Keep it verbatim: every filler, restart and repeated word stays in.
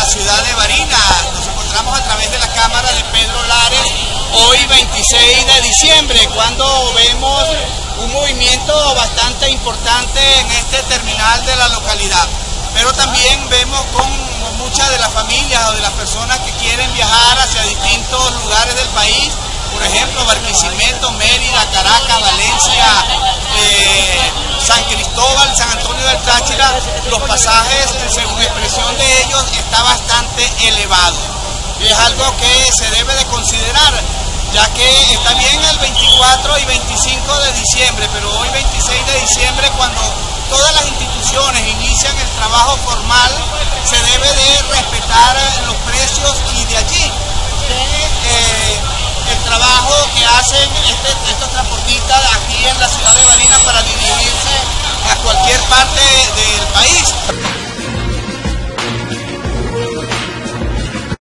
ciudad de Barinas. Nos encontramos a través de la cámara de Pedro Lares hoy veintiséis de diciembre, cuando vemos un movimiento bastante importante en este terminal de la localidad. Pero también vemos con muchas de las familias o de las personas que quieren viajar hacia distintos lugares del país, por ejemplo Barquisimeto, Mérida, Caracas, Valencia, eh, San Cristóbal, San Antonio del Táchira. Los pasajes, según expresión de ellos, está bastante elevado. Y es algo que se debe de considerar, ya que está bien el veinticuatro y veinticinco de diciembre, pero hoy veintiséis de diciembre, cuando todas las instituciones inician el trabajo formal, se debe de respetar los precios y de allí de, eh, el trabajo que hacen este, estos transportistas aquí en la ciudad de Barinas para dirigirse a cualquier parte